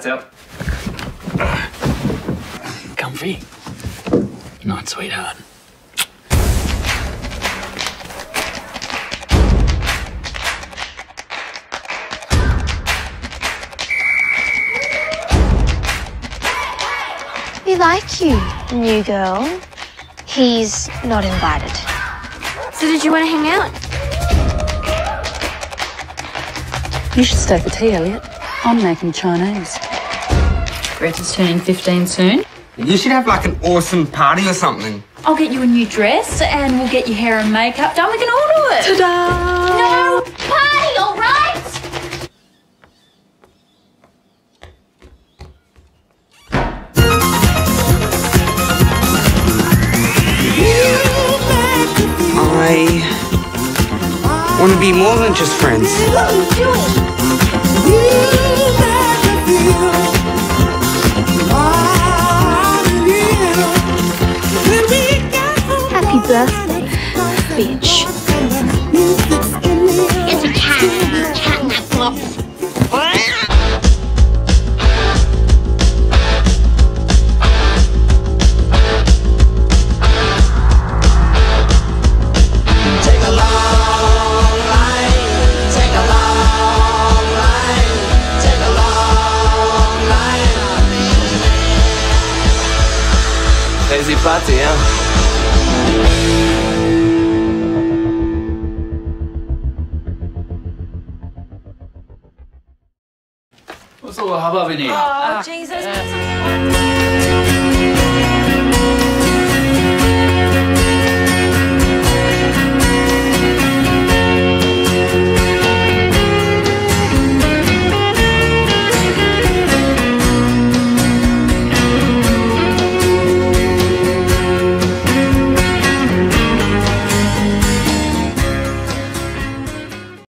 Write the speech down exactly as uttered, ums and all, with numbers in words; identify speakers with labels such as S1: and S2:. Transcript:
S1: Lights out.
S2: Comfy? Night, sweetheart.
S3: We like you, new girl. He's not invited. So did you want to hang out?
S4: You should stay for tea, Elliot. I'm making Chinese.
S5: Greta's turning fifteen soon.
S6: You should have like an awesome party or something.
S5: I'll get you a new dress and we'll get your hair and makeup done. We can all do it.
S4: Ta-da!
S3: No! Party, all right?
S6: I want to be more than just friends.
S3: What are you doing? Happy birthday, bitch. It's a cat. Cat in that box.
S1: Crazy party, yeah?
S2: What's all the hubbub in here?
S5: Oh, Jesus.